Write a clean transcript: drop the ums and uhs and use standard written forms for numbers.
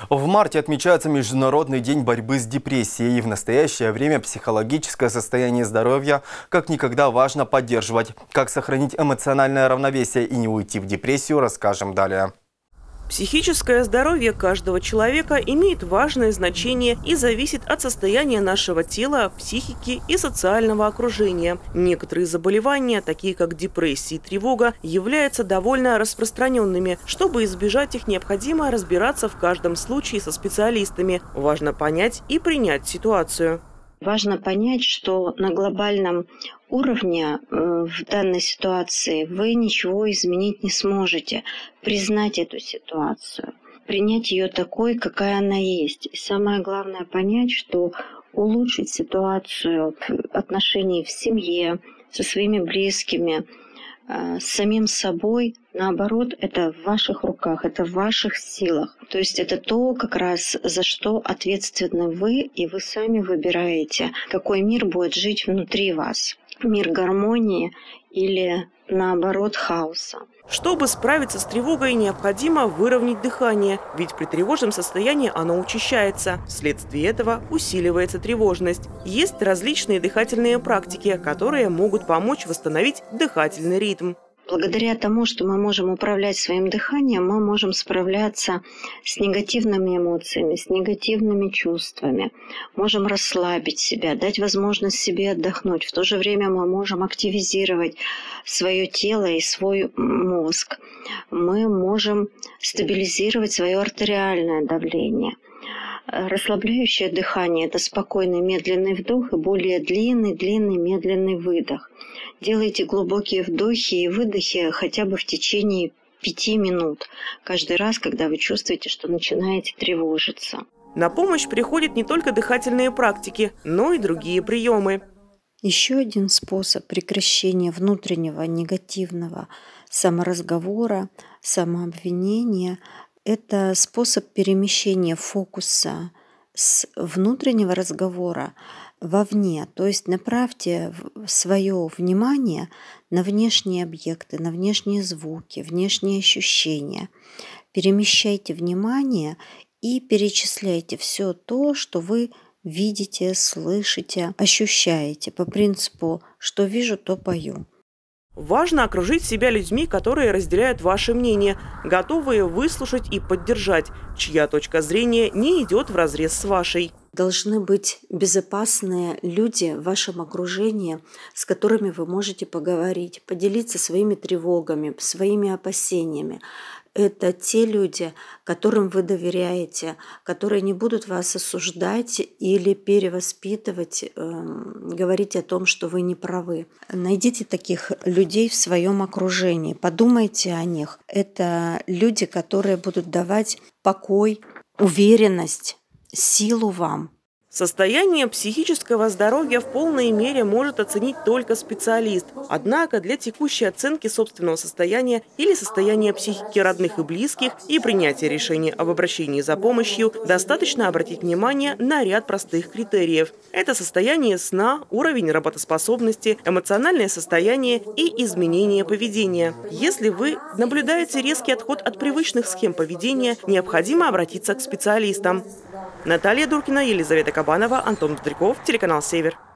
В марте отмечается Международный день борьбы с депрессией. И в настоящее время психологическое состояние здоровья как никогда важно поддерживать. Как сохранить эмоциональное равновесие и не уйти в депрессию, расскажем далее. Психическое здоровье каждого человека имеет важное значение и зависит от состояния нашего тела, психики и социального окружения. Некоторые заболевания, такие как депрессия и тревога, являются довольно распространенными. Чтобы избежать их, необходимо разбираться в каждом случае со специалистами. Важно понять и принять ситуацию. Важно понять, что на глобальном уровне в данной ситуации вы ничего изменить не сможете. Признать эту ситуацию, принять ее такой, какая она есть. И самое главное понять, что улучшить ситуацию в отношении в семье, со своими близкими, с самим собой, наоборот, это в ваших руках, это в ваших силах. То есть это то, как раз за что ответственны вы, и вы сами выбираете, какой мир будет жить внутри вас. Мир гармонии или, наоборот, хаоса. Чтобы справиться с тревогой, необходимо выровнять дыхание, ведь при тревожном состоянии оно учащается. Вследствие этого усиливается тревожность. Есть различные дыхательные практики, которые могут помочь восстановить дыхательный ритм. Благодаря тому, что мы можем управлять своим дыханием, мы можем справляться с негативными эмоциями, с негативными чувствами. Можем расслабить себя, дать возможность себе отдохнуть. В то же время мы можем активизировать свое тело и свой мозг. Мы можем стабилизировать свое артериальное давление. Расслабляющее дыхание – это спокойный медленный вдох и более длинный медленный выдох. Делайте глубокие вдохи и выдохи хотя бы в течение 5 минут. Каждый раз, когда вы чувствуете, что начинаете тревожиться. На помощь приходят не только дыхательные практики, но и другие приемы. Еще один способ прекращения внутреннего негативного саморазговора, самообвинения – это способ перемещения фокуса с внутреннего разговора вовне. То есть направьте свое внимание на внешние объекты, на внешние звуки, внешние ощущения. Перемещайте внимание и перечисляйте все то, что вы видите, слышите, ощущаете по принципу «что вижу, то пою». Важно окружить себя людьми, которые разделяют ваше мнение, готовые выслушать и поддержать, чья точка зрения не идет вразрез с вашей. Должны быть безопасные люди в вашем окружении, с которыми вы можете поговорить, поделиться своими тревогами, своими опасениями. Это те люди, которым вы доверяете, которые не будут вас осуждать или перевоспитывать, говорить о том, что вы не правы. Найдите таких людей в своем окружении, подумайте о них. Это люди, которые будут давать покой, уверенность, силу вам. Состояние психического здоровья в полной мере может оценить только специалист. Однако для текущей оценки собственного состояния или состояния психики родных и близких и принятия решения об обращении за помощью достаточно обратить внимание на ряд простых критериев. Это состояние сна, уровень работоспособности, эмоциональное состояние и изменение поведения. Если вы наблюдаете резкий отход от привычных схем поведения, необходимо обратиться к специалистам. Наталья Дуркина, Елизавета Кабанова, Антон Бздряков, телеканал «Север».